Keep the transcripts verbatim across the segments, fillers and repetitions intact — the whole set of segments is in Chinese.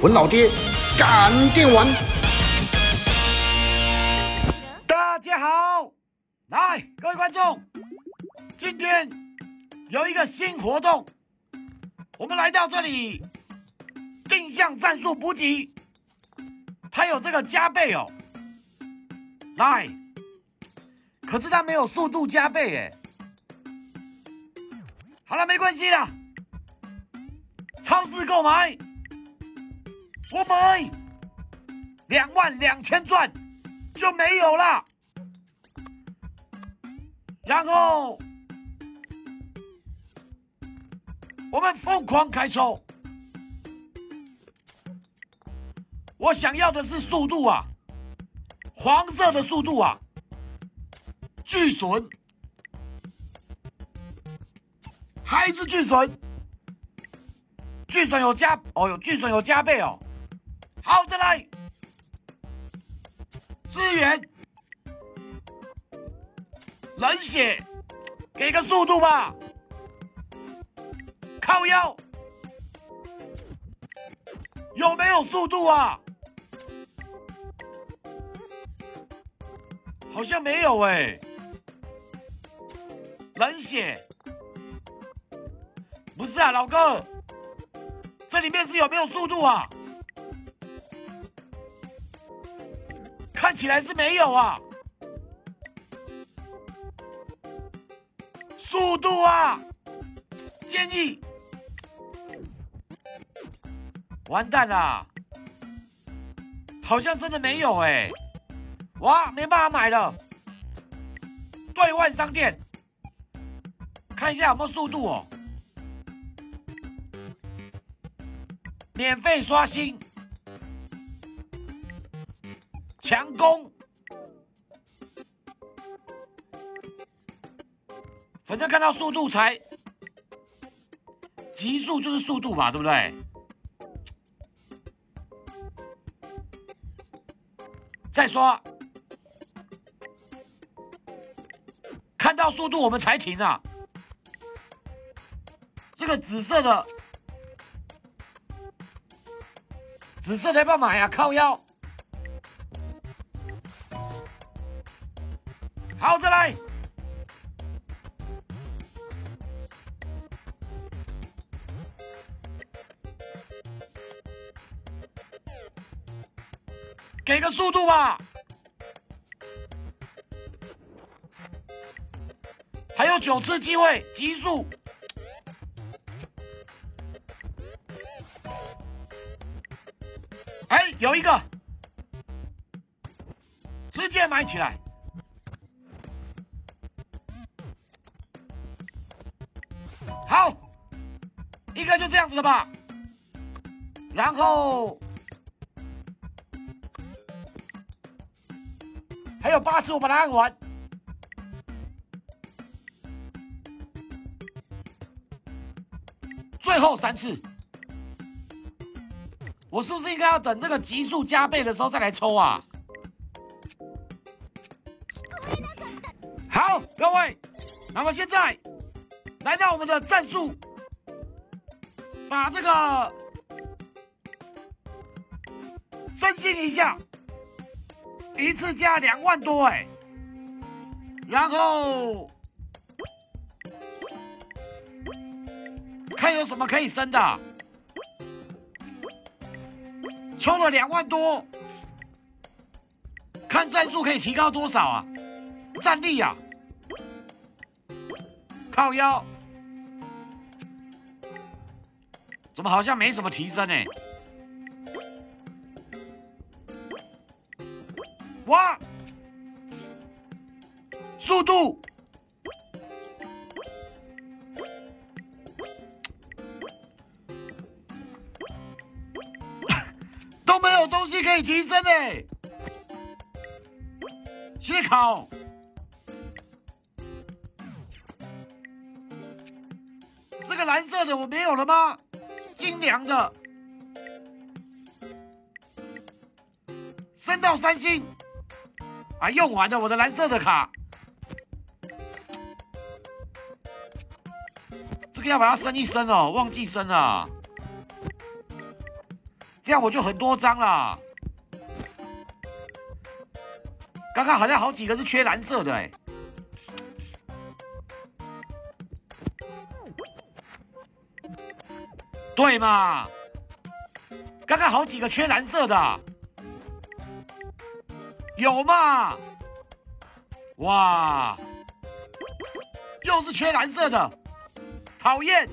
文老爹赶电玩。 大家好，来，各位观众，今天有一个新活动，我们来到这里定向战术补给，它有这个加倍哦。来，可是它没有速度加倍哎。好了，没关系啦，超市购买，我买两万两千钻就没有了。然后我们疯狂开抽，我想要的是速度啊，黄色的速度啊，巨隼，还是巨隼，巨隼有加哦，有巨隼有加倍哦。好，再来支援。冷血，给个速度吧！靠腰，有没有速度啊？好像没有哎、欸。冷血，不是啊，老哥，这里面是有没有速度啊？看起来是没有啊。速度啊！建议，完蛋啦！好像真的没有哎、欸，哇，没办法买了。兑换商店，看一下有没有速度哦。免费刷新，强攻。反正看到速度才，极速就是速度嘛，对不对？再刷，看到速度我们才停啊。这个紫色的，紫色的要不要买啊？靠腰。好，再来。给个速度吧，还有九次机会，极速。哎，有一个，直接买起来。好，应该就这样子了吧。然后。还有八次，我把它按完。最后三次，我是不是应该要等这个极速加倍的时候再来抽啊？好，各位，那么现在来到我们的战术，把这个分析一下。一次加两万多哎、欸，然后看有什么可以升的，抽了两万多，看战术可以提高多少啊？战力啊，靠腰，怎么好像没什么提升呢、欸？哇！速度，都没有东西可以提升哎。思考，这个蓝色的我没有了吗？精良的，升到三星。啊，用完了我的蓝色的卡，这个要把它升一升哦，忘记升了。 这样我就很多张了。刚刚好像好几个是缺蓝色的哎、欸。对嘛？刚刚好几个缺蓝色的，有嘛？哇，又是缺蓝色的，讨厌！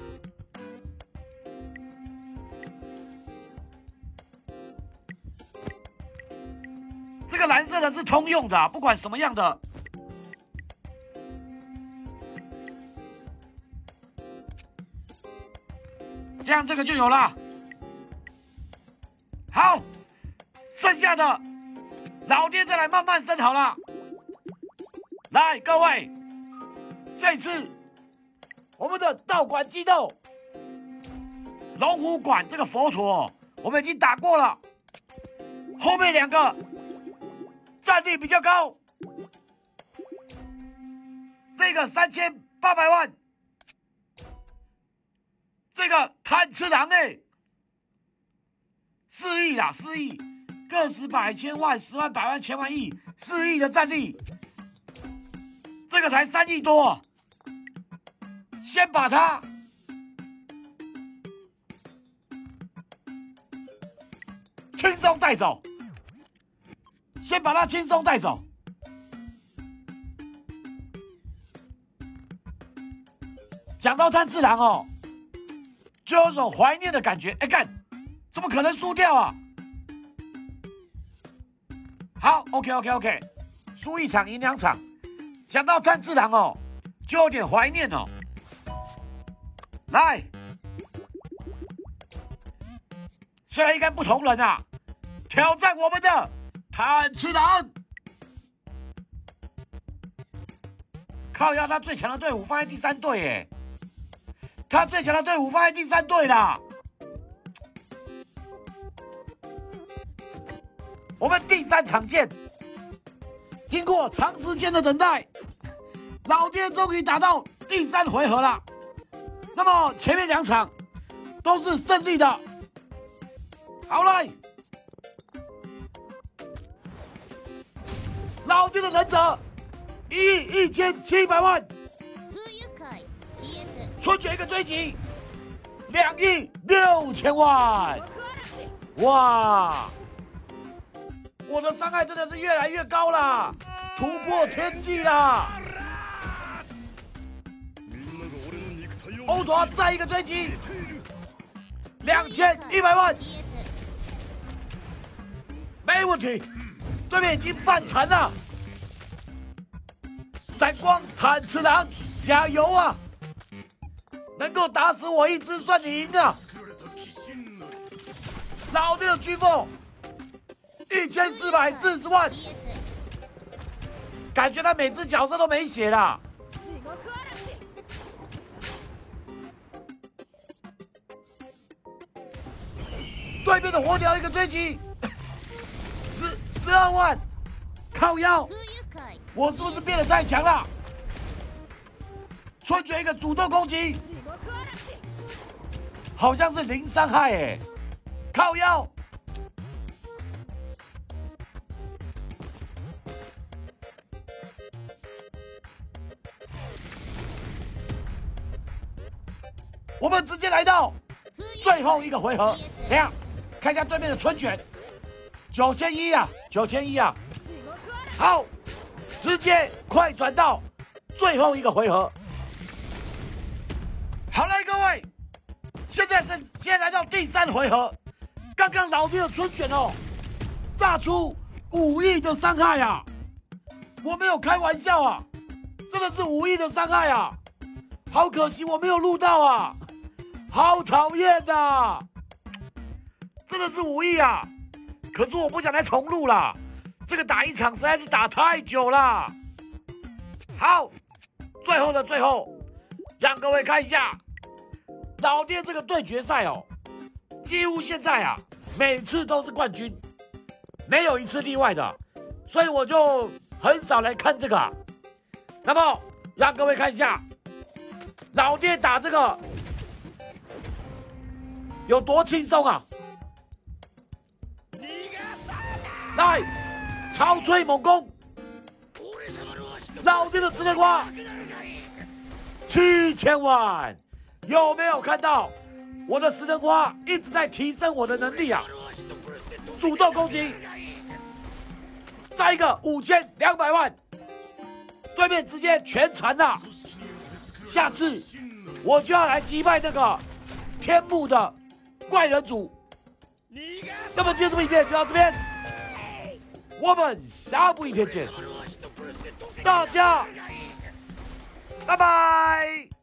这个蓝色的是通用的、啊，不管什么样的。这样这个就有了。好，剩下的老爹再来慢慢升好了。来，各位，这次我们的道馆激斗，龙虎馆这个佛陀我们已经打过了，后面两个战力比较高，这个三千八百万。这个贪吃狼哎，四亿啦，四亿，个十百千万十万百万千万亿，四亿的战力，这个才三亿多，先把它轻松带走，先把它轻松带走。讲到贪吃狼哦。就有种怀念的感觉，哎干，怎么可能输掉啊？好 ，OK OK OK， 输一场赢两场。讲到贪吃狼哦，就有点怀念哦。来，虽然应该不同人啊，挑战我们的贪吃狼。靠腰，他最强的队伍放在第三队耶。他最强的队伍放在第三队啦。我们第三场见。经过长时间的等待，老爹终于打到第三回合了。那么前面两场都是胜利的。好来，老爹的忍者一亿一千七百万。春卷一个追击，两亿六千万！哇，我的伤害真的是越来越高了，突破天际啦！欧陀再一个追击，两千一百万，没问题，对面已经半残了。闪光贪吃狼，加油啊！能够打死我一只算你赢啊！老爹的军凤一千四百四十万，感觉他每只角色都没血了。对面的火鸟一个追击，十十二万，靠腰，我是不是变得太强了？春卷一个主动攻击。好像是零伤害哎，靠腰。我们直接来到最后一个回合，怎样？看一下对面的春卷，九千一啊，九千一啊。好，直接快转到最后一个回合。好嘞，各位。现在是先来到第三回合，刚刚老爹的春卷哦，炸出五亿的伤害啊！我没有开玩笑啊，真的是五亿的伤害啊！好可惜我没有录到啊，好讨厌呐！真的是五亿啊！可是我不想再重录了，这个打一场实在是打太久了。好，最后的最后，让各位看一下。老爹这个对决赛哦，几乎现在啊，每次都是冠军，没有一次例外的，所以我就很少来看这个、啊。那么让各位看一下，老爹打这个有多轻松啊！ 来，超吹猛攻！老爹的石能花七千万，有没有看到？我的石能花一直在提升我的能力啊！主动攻击，再一个五千两百万，对面直接全残了。下次我就要来击败那个天幕的怪人族。那么今天这部影片就到这边，我们下部影片见，大家拜拜。